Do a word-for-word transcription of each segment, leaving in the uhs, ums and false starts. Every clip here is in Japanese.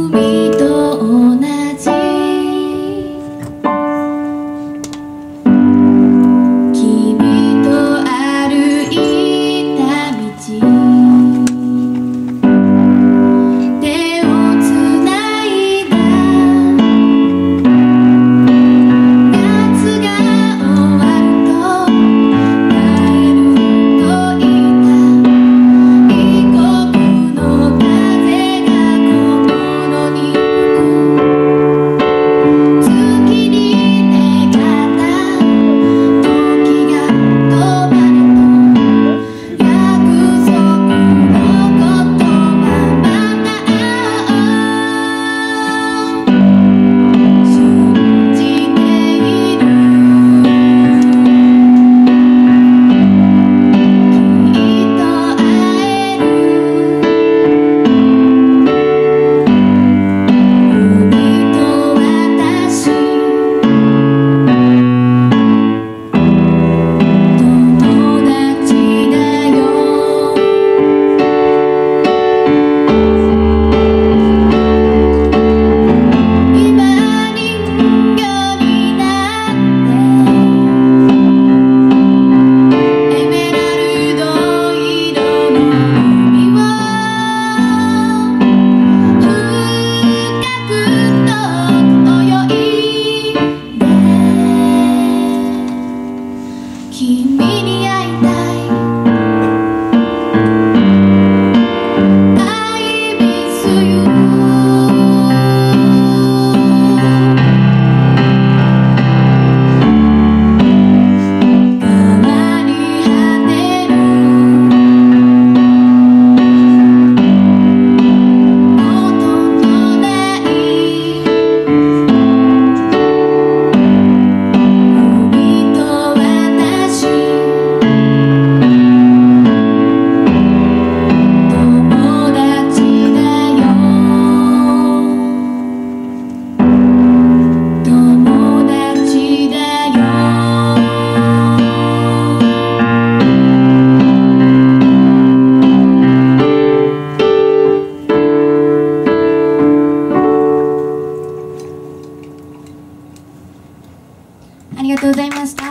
ありがとうございました。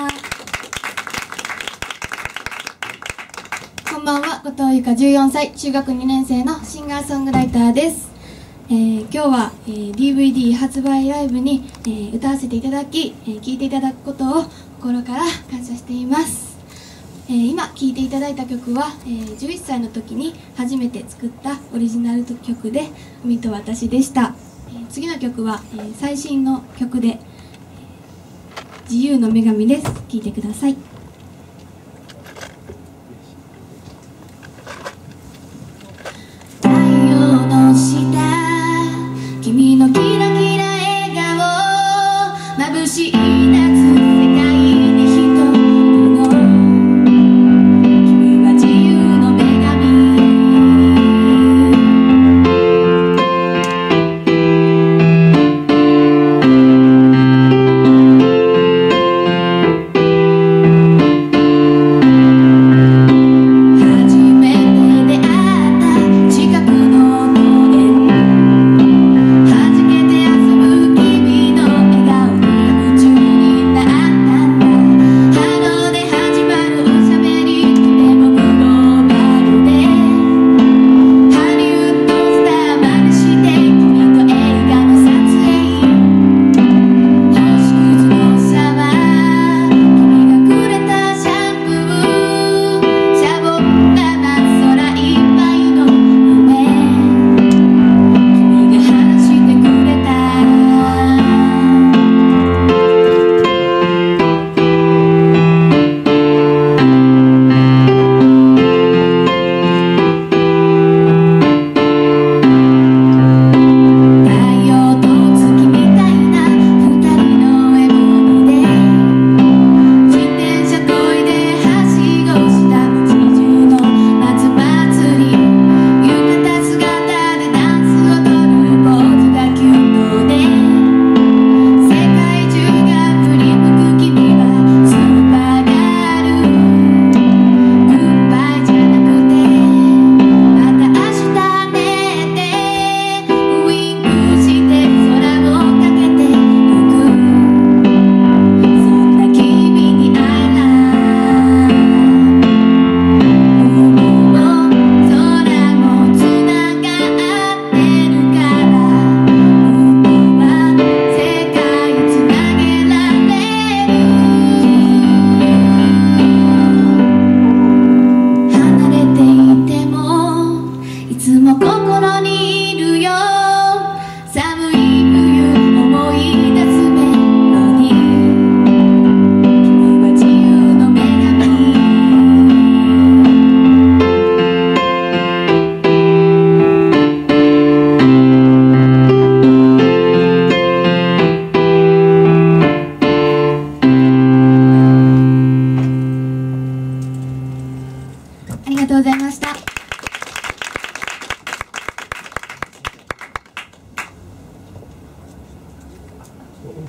こんばんは、後藤由香じゅうよんさい、中学にねん生のシンガーソングライターです。えー、今日は、えー、ディーブイディー 発売ライブに、えー、歌わせていただき、えー、聴いていただくことを心から感謝しています。えー、今聴いていただいた曲は、えー、じゅういっさいの時に初めて作ったオリジナル曲で「海と私」でした。えー、次の曲は、えー、最新の曲で「自由の女神」です。聴いてください。太陽の下、君のキラキラ笑顔、眩しい夏、世界に一人の君は自由の女神。「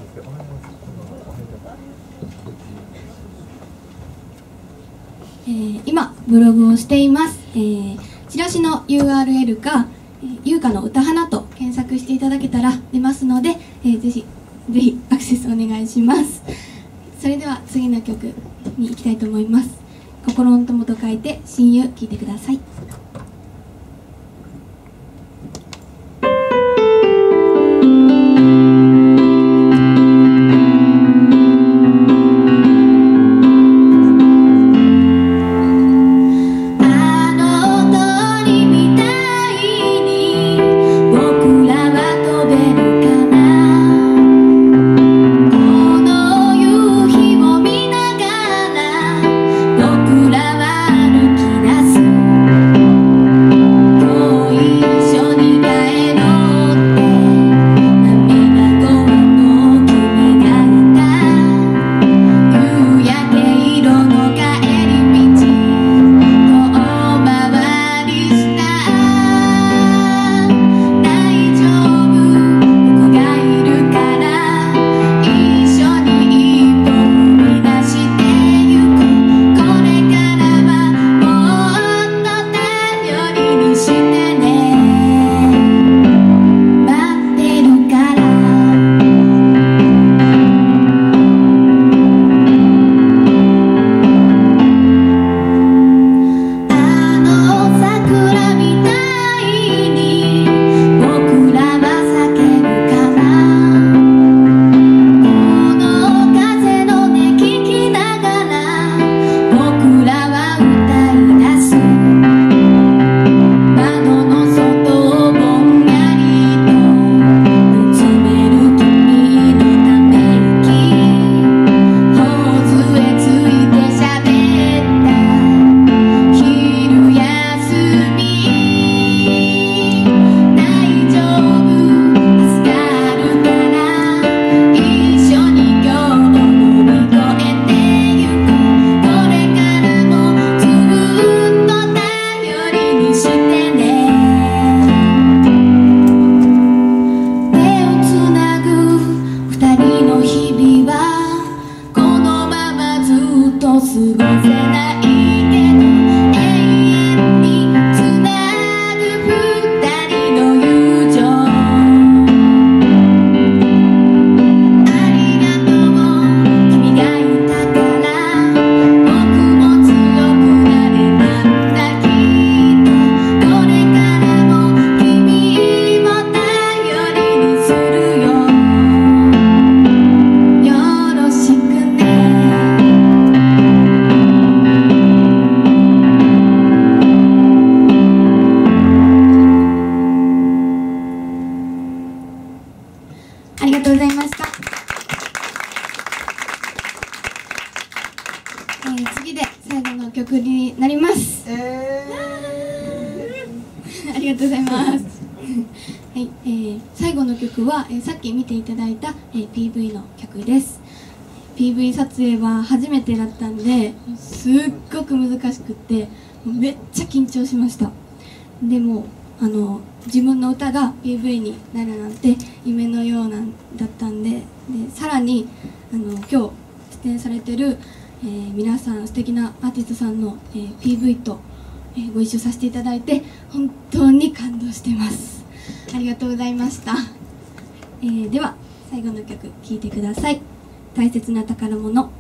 えー、今ブログをしています、えー、チラシの ユーアールエル か、えー、優香の歌花と検索していただけたら出ますので、えー、ぜひぜひアクセスお願いします。それでは次の曲に行きたいと思います。心の友と書いて親友、聴いてください。ありがとうございました。えー、次で最後の曲になります。えー、ありがとうございます。はい、えー、最後の曲は、えー、さっき見ていただいた、えー、ピーブイ の曲です。ピーブイ 撮影は初めてだったんですっごく難しくってめっちゃ緊張しました。でもあの自分の歌が ピーブイ になるなんて夢のようなんだったんで、でさらにあの今日出演されてる、えー、皆さん素敵なアーティストさんの、えー、ピーブイ と、えー、ご一緒させていただいて本当に感動してます。ありがとうございました。えー、では最後の曲聴いてください。大切な宝物。